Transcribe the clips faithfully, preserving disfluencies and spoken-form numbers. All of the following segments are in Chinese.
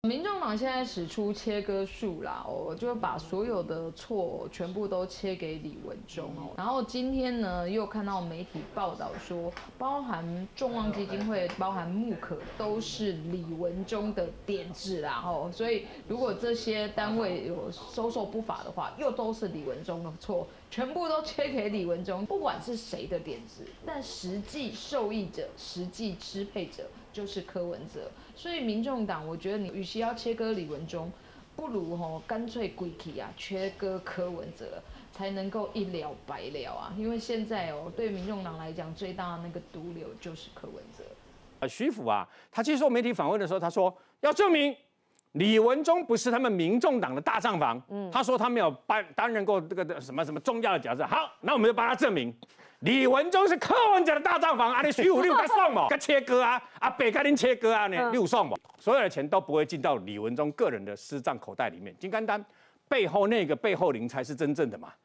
民众党现在使出切割术啦，哦，就把所有的错全部都切给李文忠哦。然后今天呢，又看到媒体报道说，包含众望基金会、包含木可，都是李文忠的点子啦，哦。所以如果这些单位有收受不法的话，又都是李文忠的错，全部都切给李文忠，不管是谁的点子，但实际受益者、实际支配者就是柯文哲。所以民众党，我觉得你与其要切割李文忠，不如吼干脆归起啊，切割柯文哲，才能够一了百了啊！因为现在哦，对民众党来讲，最大的那个毒瘤就是柯文哲。 呃，徐府啊，他接受媒体访问的时候，他说要证明李文忠不是他们民众党的大账房。嗯，他说他没有担担任过这个什么什么重要的角色。好，那我们就帮他证明。李文忠是柯文哲的大账房，啊，你徐虎六该送嘛，该切割啊，阿北该您切割啊，呢六送嘛，所有的钱都不会进到李文忠个人的私账口袋里面，金刚丹背后那个背后灵才是真正的嘛。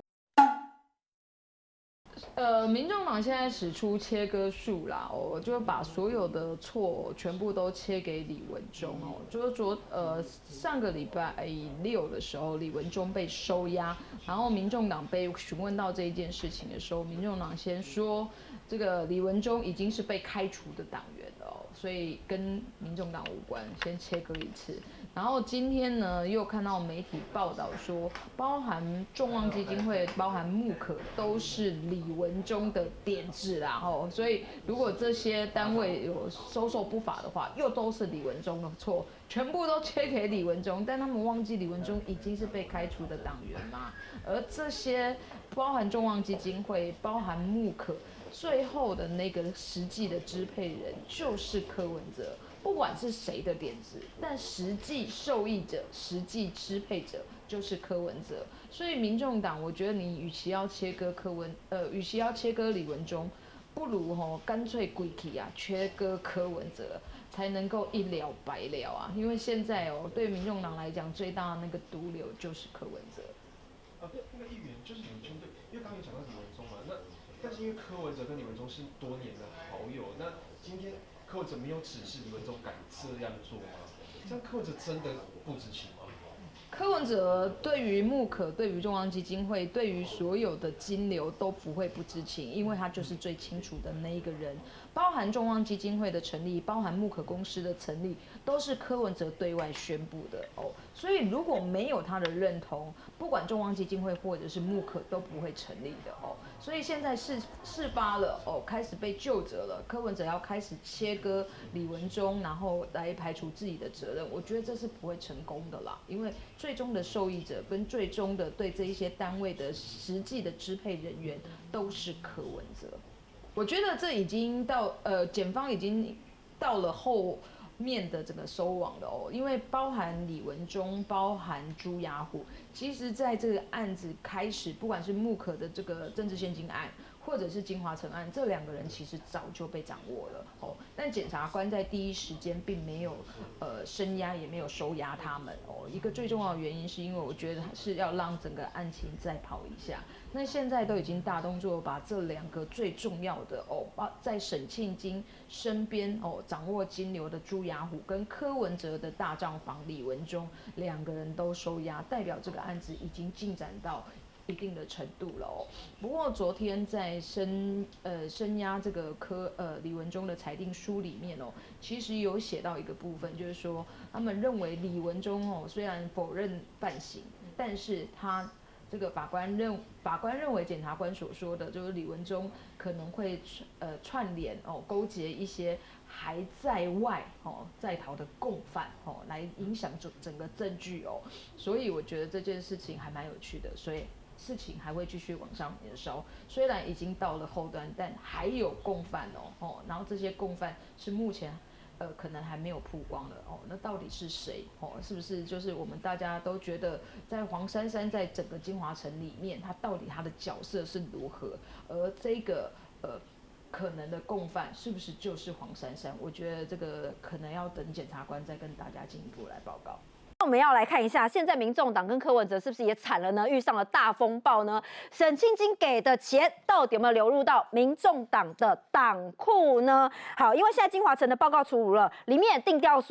呃，民众党现在使出切割术啦，哦，就把所有的错全部都切给李文忠哦。就是昨呃上个礼拜六的时候，李文忠被收押，然后民众党被询问到这一件事情的时候，民众党先说这个李文忠已经是被开除的党员了哦，所以跟民众党无关，先切割一次。然后今天呢，又看到媒体报道说，包含众望基金会、包含木可，都是李文忠的点子啦，吼。所以如果这些单位有收受不法的话，又都是李文忠的错，全部都切给李文忠。但他们忘记李文忠已经是被开除的党员嘛，而这些包含众望基金会、包含木可，最后的那个实际的支配人就是柯文哲。不管是谁的点子，但实际受益者、实际支配者就是柯文哲。所以民众党，我觉得你与其要切割柯文，呃，与其要切割李文忠，不如吼干脆归起啊，切割柯文哲，才能够一了百了啊！因为现在哦，对民众党来讲，最大的那个毒瘤就是柯文哲。 啊，那个议员就是你们针对，因为刚刚有讲到李文忠嘛，那但是因为柯文哲跟李文忠是多年的好友，那今天。柯文哲没有指示李文忠敢这样做吗？这样柯文哲真的不知情吗？ 柯文哲对于木可、对于中央基金会、对于所有的金流都不会不知情，因为他就是最清楚的那一个人。包含中央基金会的成立，包含木可公司的成立，都是柯文哲对外宣布的哦。所以如果没有他的认同，不管中央基金会或者是木可都不会成立的哦。所以现在事事发了哦，开始被究责了。柯文哲要开始切割李文忠，然后来排除自己的责任，我觉得这是不会成功的啦，因为最终的受益者跟最终的对这一些单位的实际的支配人员都是柯文哲。我觉得这已经到呃，检方已经到了后面的整个收网了哦，因为包含李文忠，包含朱雅虎，其实在这个案子开始，不管是木可的这个政治献金案，或者是金华城案，这两个人其实早就被掌握了哦，但检察官在第一时间并没有呃声押，也没有收押他们哦。一个最重要的原因是因为我觉得是要让整个案情再跑一下。那现在都已经大动作，把这两个最重要的哦，在沈庆金身边哦，掌握金流的朱雅虎跟柯文哲的大账房李文忠两个人都收押，代表这个案子已经进展到一定的程度了哦。不过昨天在声呃声押这个柯呃李文忠的裁定书里面哦，其实有写到一个部分，就是说他们认为李文忠哦虽然否认犯行，但是他这个法官认法官认为检察官所说的就是李文忠可能会呃串联哦勾结一些还在外哦在逃的共犯哦来影响整整个证据哦，所以我觉得这件事情还蛮有趣的，所以事情还会继续往上延烧。虽然已经到了后端，但还有共犯哦哦，然后这些共犯是目前。呃，可能还没有曝光的哦，那到底是谁哦？是不是就是我们大家都觉得，在黄珊珊在整个金华城里面，她到底她的角色是如何？而这个呃可能的共犯是不是就是黄珊珊？我觉得这个可能要等检察官再跟大家进一步来报告。 我们要来看一下，现在民众党跟柯文哲是不是也惨了呢？遇上了大风暴呢？沈庆金给的钱到底有没有流入到民众党的党库呢？好，因为现在金华城的报告出炉了，里面也定调说，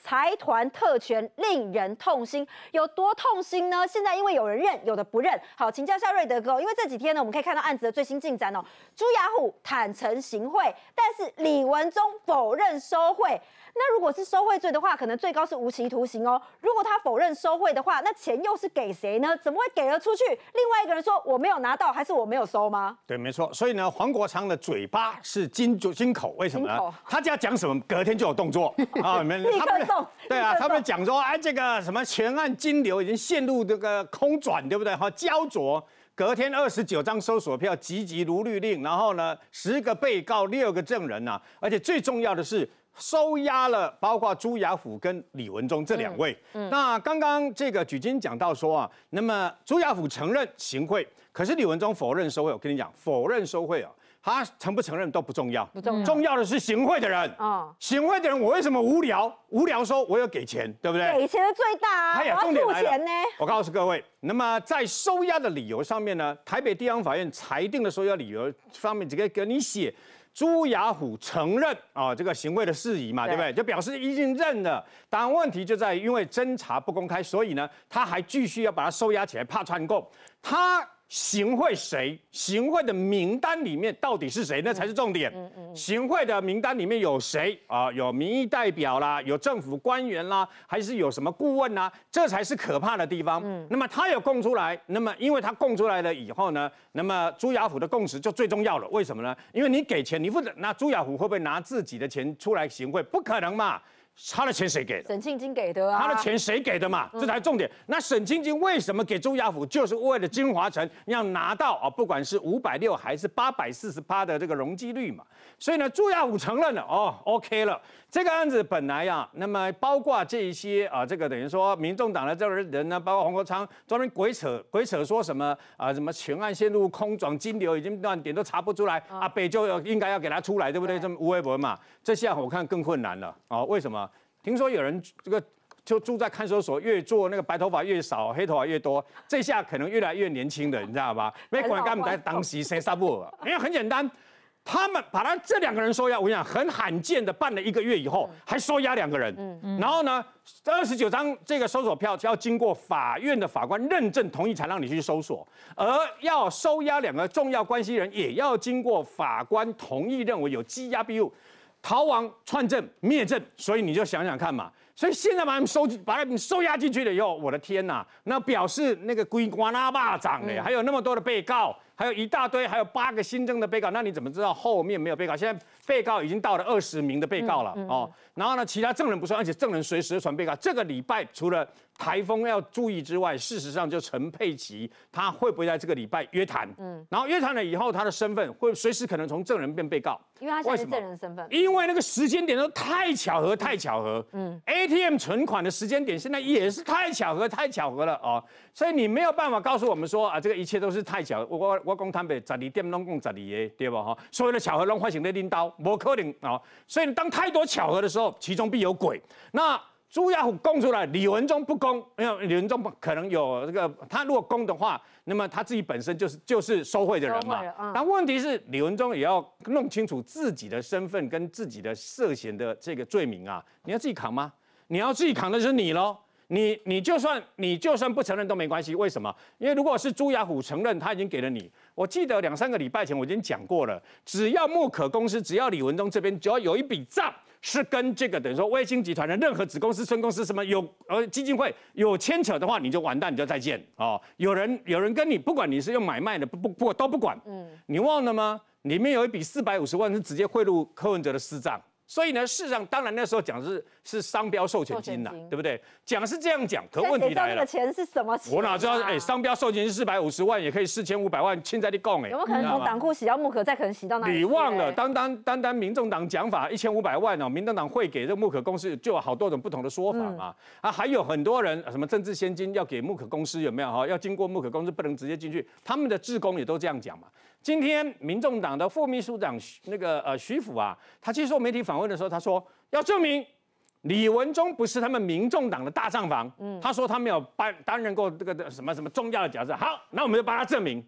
财团特权令人痛心，有多痛心呢？现在因为有人认，有的不认。好，请教一下瑞德哥，因为这几天呢，我们可以看到案子的最新进展哦。朱雅虎坦诚行贿，但是李文忠否认收贿。那如果是收贿罪的话，可能最高是无期徒刑哦。如果他否认收贿的话，那钱又是给谁呢？怎么会给了出去？另外一个人说我没有拿到，还是我没有收吗？ 对，没错。所以呢，黄国昌的嘴巴是金金口，为什么呢？他只要讲什么，隔天就有动作啊！你们立刻动。 对啊，他们讲说，哎，这个什么全案金流已经陷入这个空转，对不对？哈，焦灼。隔天二十九张搜索票，急急如律令，然后呢，十个被告，六个证人呐、啊，而且最重要的是。收押了包括朱雅虎跟李文忠这两位。嗯嗯、那刚刚这个举金讲到说啊，那么朱雅虎承认行贿，可是李文忠否认收贿。我跟你讲，否认收贿啊，他承不承认都不重要， 不重要， 重要的是行贿的人。哦，行贿的人，我为什么无聊？无聊说我有给钱，对不对？ 给钱的最大啊，哎呀，重点来了。 我告诉各位，那么在收押的理由上面呢，台北地方法院裁定的收押理由上面，直接给你写。朱雅虎承认啊、哦、这个行贿的事宜嘛， 对, 对不对？就表示已经认了。当然问题就在于，因为侦查不公开，所以呢，他还继续要把他收押起来，怕串供。他行贿谁？行贿的名单里面到底是谁？那才是重点。嗯嗯、行贿的名单里面有谁啊？有民意代表啦，有政府官员啦，还是有什么顾问啦？这才是可怕的地方。嗯、那么他有供出来，那么因为他供出来了以后呢，那么朱雅虎的供词就最重要了。为什么呢？因为你给钱，你负责，那朱雅虎会不会拿自己的钱出来行贿？不可能嘛。他的钱谁给的？ 沈庆金给的啊。 他的钱谁给的嘛？这才是重点。嗯、那沈庆金为什么给朱雅虎？就是为了金华城要拿到啊，不管是五百六还是八百四十八的这个容积率嘛。所以呢，朱雅虎承认了，哦 ，OK 了。这个案子本来呀、啊，那么包括这一些啊，这个等于说民众党的这个人呢，包括黄国昌专门鬼扯鬼扯说什么啊，什么全案陷入空转，金流已经断点都查不出来，哦、阿北就应该要给他出来，对不对？这么无为不嘛，这下我看更困难了啊！为什么？听说有人这个就住在看守所，越做那个白头发越少，黑头发越多，这下可能越来越年轻的，你知道吧？没管干不在当时谁杀不？因为很简单。他们把他这两个人收押，我跟你讲，很罕见的办了一个月以后，嗯、还收押两个人。嗯嗯、然后呢，二十九张这个搜索票要经过法院的法官认证同意才让你去搜索，而要收押两个重要关系人，也要经过法官同意，认为有羁押庇护、逃亡、串证、灭证。所以你就想想看嘛。所以现在把他们收把他们收押进去了以后，我的天哪，那表示那个龟瓜拉巴掌哎，还有那么多的被告。还有一大堆，还有八个新增的被告，那你怎么知道后面没有被告？现在被告已经到了二十名的被告了、嗯嗯、哦。然后呢，其他证人不算，而且证人随时传被告。这个礼拜除了台风要注意之外，事实上就陈佩琪他会不会在这个礼拜约谈？嗯，然后约谈了以后，他的身份会随时可能从证人变被告， 因为他现在是证人身份。 因为那个时间点都太巧合，太巧合。嗯 ，A T M 存款的时间点现在也是太巧合，太巧合了哦。所以你没有办法告诉我们说啊，这个一切都是太巧合。我我我讲坦白，十二点拢讲十二个，对吧？哈，所有的巧合拢发生在领导，不可能啊、哦。所以当太多巧合的时候，其中必有鬼。那朱雅虎供出来，李文忠不供，因为李文忠可能有这个，他如果供的话，那么他自己本身就是就是收贿的人嘛。嗯、但问题是，李文忠也要弄清楚自己的身份跟自己的涉嫌的这个罪名啊，你要自己扛吗？你要自己扛的是你喽。你你就算你就算不承认都没关系，为什么？因为如果是朱雅虎承认，他已经给了你。我记得两三个礼拜前我已经讲过了，只要木可公司，只要李文忠这边只要有一笔账是跟这个等于说卫星集团的任何子公司、孙公司什么有呃基金会有牵扯的话，你就完蛋，你就再见哦。有人有人跟你，不管你是用买卖的，不不不都不管。嗯，你忘了吗？里面有一笔四百五十万是直接汇入柯文哲的私账。所以呢，事实上，当然那时候讲的是是商标授权金呐，对不对？讲是这样讲，可问题来了， 这个钱是什么钱、啊？ 我哪知道？哎，商标授权是四百五十万，也可以四千五百万，现在你讲哎， 有没有可能从党库洗到木可，再可能洗到哪里？ 你忘了，单单单单民众党讲法一千五百万哦，民众党会给这个木可公司就有好多种不同的说法嘛。嗯、啊，还有很多人什么政治现金要给木可公司有没有哈？要经过木可公司，不能直接进去，他们的志工也都这样讲嘛。今天民众党的副秘书长那个呃徐府啊，他接受媒体访问的时候，他说要证明李文忠不是他们民众党的大账房，嗯、他说他没有担担任过这个什么什么重要的角色。好，那我们就帮他证明。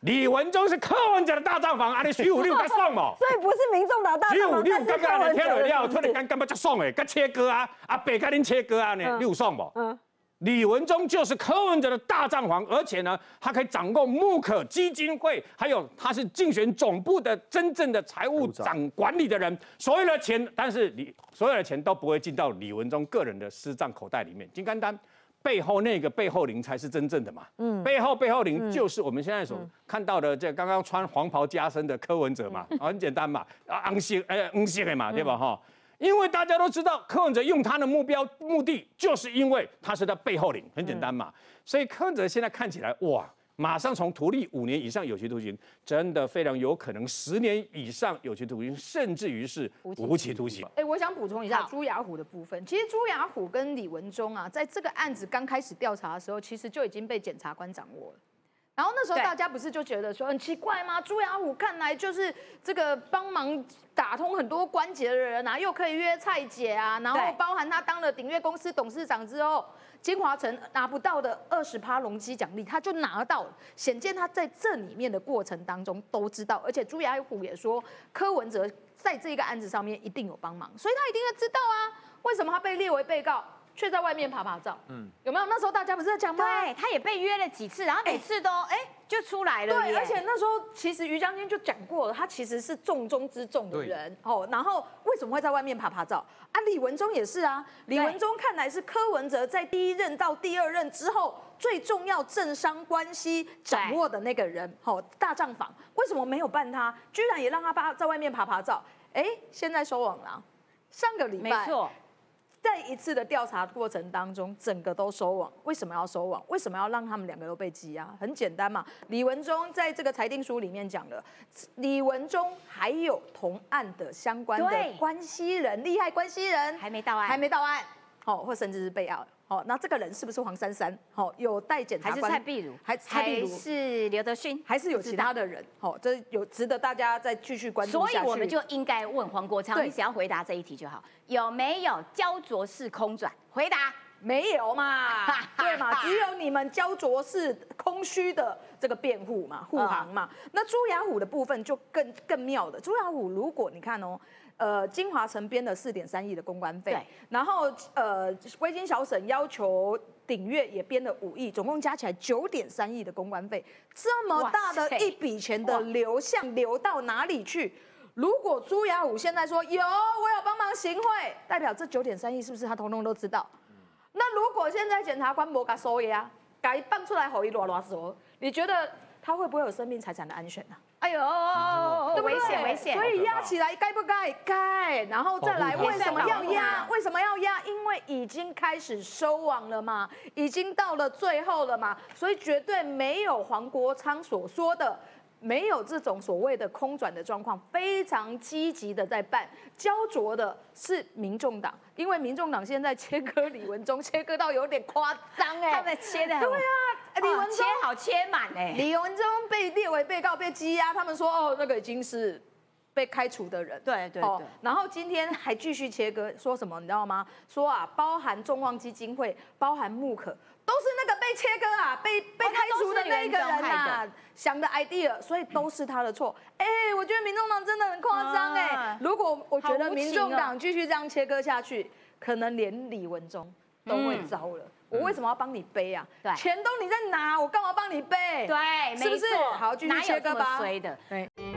李文忠是柯文哲的大账房，啊，你徐虎六该送嘛？ 所以不是民众党大徐账房， 虎六刚但是柯刚你听了文哲了，突然间干嘛就送诶？跟切割啊，阿北跟您切割啊呢？六送不？嗯。李文忠就是柯文哲的大账房，而且呢，他可以掌控木可基金会，还有他是竞选总部的真正的财务长管理的人。所有的钱，但是李所有的钱都不会进到李文忠个人的私账口袋里面。金刚丹背后那个背后灵才是真正的嘛，嗯，背后背后灵就是我们现在所看到的这刚刚穿黄袍加身的柯文哲嘛，啊，很简单嘛，啊，红色呃红色的嘛，对吧哈？因为大家都知道，柯文哲用他的目标目的，就是因为他是他背后领，很简单嘛。嗯、所以柯文哲现在看起来，哇，马上从图利五年以上有期徒刑，真的非常有可能十年以上有期徒刑，甚至于是无期徒刑。 哎、欸，我想补充一下朱雅虎的部分。其实朱雅虎跟李文忠啊，在这个案子刚开始调查的时候，其实就已经被检察官掌握了。然后那时候大家不是就觉得说很奇怪吗？朱雅虎看来就是这个帮忙打通很多关节的人啊，又可以约蔡姐啊，然后包含他当了鼎越公司董事长之后，金华城拿不到的二十趴容积奖励，他就拿到了，显见他在这里面的过程当中都知道，而且朱雅虎也说柯文哲在这个案子上面一定有帮忙，所以他一定会知道啊，为什么他被列为被告？却在外面爬爬照，嗯，有没有？那时候大家不是在讲吗？ 对，他也被约了几次，然后每次都哎、欸、就出来了。 对，而且那时候其实于将军就讲过了，他其实是重中之重的人哦。然后为什么会在外面爬爬照啊？李文忠也是啊，李文忠看来是柯文哲在第一任到第二任之后最重要政商关系掌握的那个人，好、哦、大账房，为什么没有办他？居然也让他在外面爬爬照？哎，现在收网了，上个礼拜没错。 在一次的调查过程当中，整个都收网。为什么要收网？为什么要让他们两个都被羁押？很简单嘛。李文忠在这个裁定书里面讲了，李文忠还有同案的相关的关系人、利害关系人还没到案， 还没到案，好、哦，或甚至是备案。好、哦，那这个人是不是黄珊珊？好、哦，有待检察官， 还是蔡壁如， 还蔡壁如， 还是刘德勋， 还是有其他的人？好、哦，这有值得大家再继续关注下去。 所以我们就应该问黄国昌，你只要回答这一题就好，有没有焦灼式空转？回答没有嘛，对嘛？只有你们焦灼式空虚的这个辩护嘛，护航嘛。嗯、那朱雅虎的部分就更更妙的，朱雅虎如果你看哦。呃，金华城编了四点三亿的公关费，然后呃，微金小沈要求鼎越也编了五亿，总共加起来九点三亿的公关费，这么大的一笔钱的流向流到哪里去？如果朱雅虎现在说有，我有帮忙行贿，代表这九点三亿是不是他通通都知道？嗯、那如果现在检察官没给收押，给放出来好一乱乱说，你觉得他会不会有生命财产的安全呢、啊？ 哎呦，对不对？危险危险！ 所以压起来该不该？该，然后再来，为什么要压？为什么要压？因为已经开始收网了嘛，已经到了最后了嘛，所以绝对没有黄国昌所说的。没有这种所谓的空转的状况，非常积极的在办。焦灼的是民众党，因为民众党现在切割李文忠，切割到有点夸张哎， 他们切的对啊，李文忠切好切满哎， 李文忠被列为被告被羁押，他们说哦那个已经是被开除的人， 对对对、哦， 然后今天还继续切割，说什么你知道吗？说啊，包含众望基金会，包含木可。都是那个被切割啊，被被开除的那一个人啊，想的 idea， 所以都是他的错。哎、欸，我觉得民众党真的很夸张哎。如果我觉得民众党继续这样切割下去，可能连李文忠都会糟了。嗯、我为什么要帮你背啊？对，钱都你在拿，我干嘛帮你背？ 对， 是不是？好，继续切割吧。 哪有这么衰的？ 对。